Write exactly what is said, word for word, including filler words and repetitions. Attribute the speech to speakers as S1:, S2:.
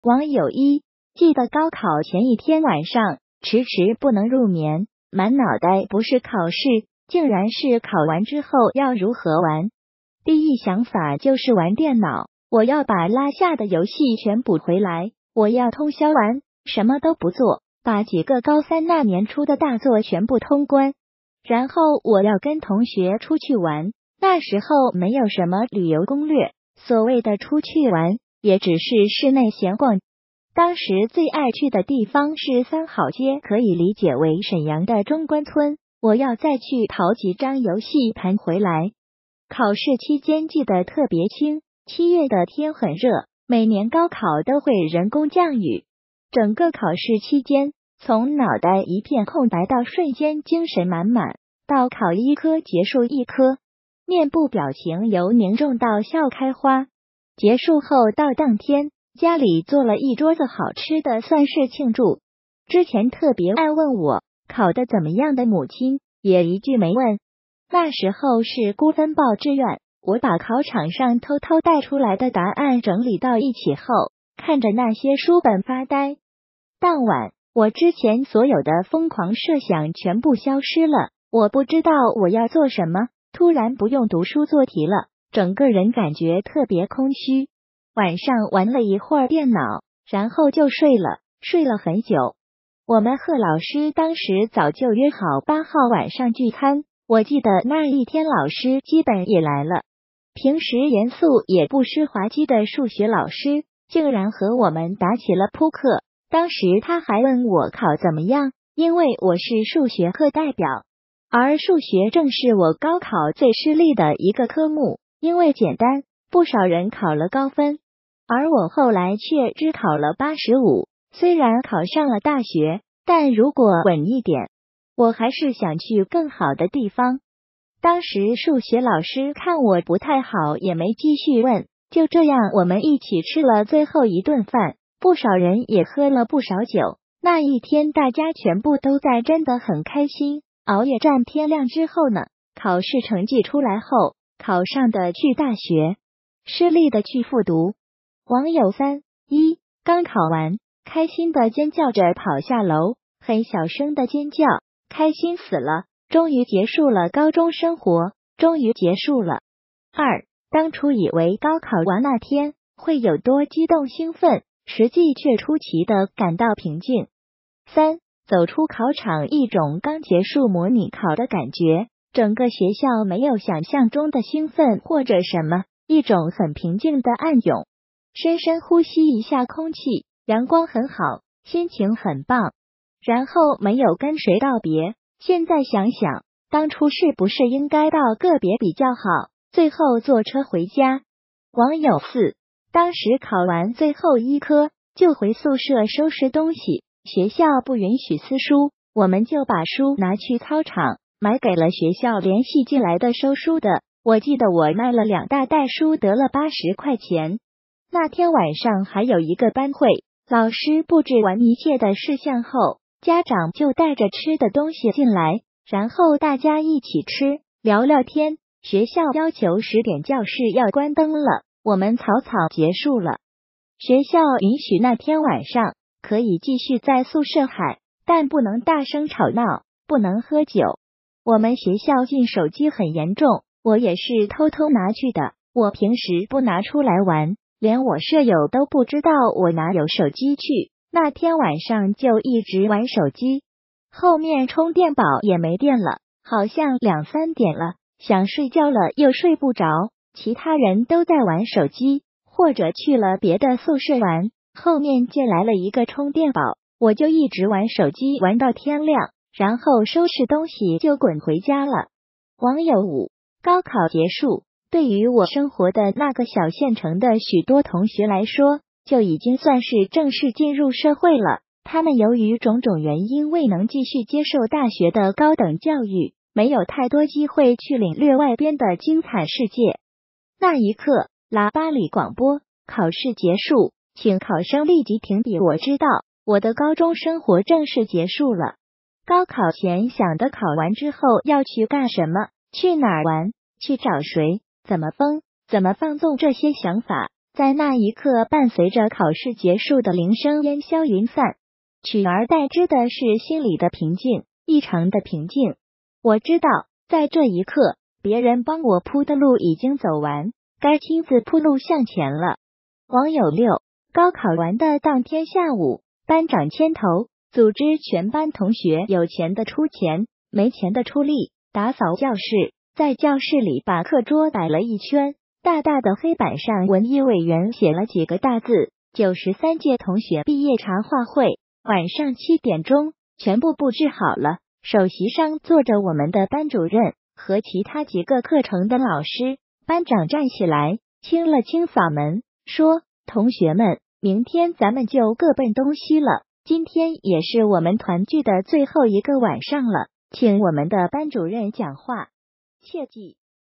S1: 网友一，记得高考前一天晚上，迟迟不能入眠，满脑袋不是考试，竟然是考完之后要如何玩。第一想法就是玩电脑，我要把落下的游戏全补回来，我要通宵玩，什么都不做，把几个高三那年出的大作全部通关。然后我要跟同学出去玩，那时候没有什么旅游攻略，所谓的出去玩也只是室内闲逛。当时最爱去的地方是三好街，可以理解为沈阳的中关村，我要再去淘几张游戏盘回来。考试期间记得特别清，七月的天很热，每年高考都会人工降雨。整个考试期间，从脑袋一片空白到瞬间精神满满，到考一科结束一科，面部表情由凝重到笑开花。结束后到当天，家里做了一桌子好吃的，算是庆祝。之前特别爱问我考得怎么样的母亲，也一句没问。那时候是估分报志愿，我把考场上偷偷带出来的答案整理到一起后，看着那些书本发呆。当晚，我之前所有的疯狂设想全部消失了，我不知道我要做什么，突然不用读书做题了，整个人感觉特别空虚。晚上玩了一会儿电脑，然后就睡了，睡了很久。我们贺老师当时早就约好八号晚上聚餐，我记得那一天老师基本也来了。平时严肃也不失滑稽的数学老师，竟然和我们打起了扑克。当时他还问我考怎么样，因为我是数学课代表，而数学正是我高考最吃力的一个科目，因为简单，不少人考了高分，而我后来却只考了八十五，虽然考上了大学，但如果稳一点，我还是想去更好的地方。当时数学老师看我不太好，也没继续问，就这样我们一起吃了最后一顿饭，不少人也喝了不少酒。那一天大家全部都在，真的很开心。熬夜战天亮之后呢，考试成绩出来后，考上的去大学，失利的去复读。网友三，一，刚考完，开心的尖叫着跑下楼，很小声的尖叫，开心死了，终于结束了高中生活，终于结束了。二，当初以为高考完那天会有多激动兴奋，实际却出奇的感到平静。三，走出考场，一种刚结束模拟考的感觉，整个学校没有想象中的兴奋或者什么，一种很平静的暗涌。深深呼吸一下空气，阳光很好，心情很棒。然后没有跟谁道别，现在想想，当初是不是应该道个别比较好，最后坐车回家。网友四，当时考完最后一科，就回宿舍收拾东西，学校不允许撕书，我们就把书拿去操场，买给了学校联系进来的收书的。我记得我卖了两大袋书，得了八十块钱。那天晚上还有一个班会，老师布置完一切的事项后，家长就带着吃的东西进来，然后大家一起吃，聊聊天。学校要求十点教室要关灯了，我们草草结束了。学校允许那天晚上可以继续在宿舍喊，但不能大声吵闹，不能喝酒。我们学校禁手机很严重，我也是偷偷拿去的，我平时不拿出来玩，连我舍友都不知道我哪有手机去，那天晚上就一直玩手机。后面充电宝也没电了，好像两三点了，想睡觉了又睡不着，其他人都在玩手机，或者去了别的宿舍玩，后面借来了一个充电宝，我就一直玩手机玩到天亮，然后收拾东西就滚回家了。网友五，高考结束，对于我生活的那个小县城的许多同学来说，就已经算是正式进入社会了。他们由于种种原因未能继续接受大学的高等教育，没有太多机会去领略外边的精彩世界。那一刻，喇叭里广播，考试结束，请考生立即停笔。我知道，我的高中生活正式结束了。高考前想的考完之后要去干什么，去哪儿玩，去找谁，怎么疯，怎么放纵，这些想法在那一刻，伴随着考试结束的铃声烟消云散，取而代之的是心里的平静，异常的平静。我知道，在这一刻，别人帮我铺的路已经走完，该亲自铺路向前了。网友六，高考完的当天下午，班长牵头组织全班同学，有钱的出钱，没钱的出力，打扫教室，在教室里把课桌摆了一圈，大大的黑板上文艺委员写了几个大字：九十三届同学毕业茶话会。晚上七点钟，全部布置好了，首席上坐着我们的班主任和其他几个课程的老师。班长站起来，清了清嗓门，说：同学们，明天咱们就各奔东西了，今天也是我们团聚的最后一个晚上了，请我们的班主任讲话，切记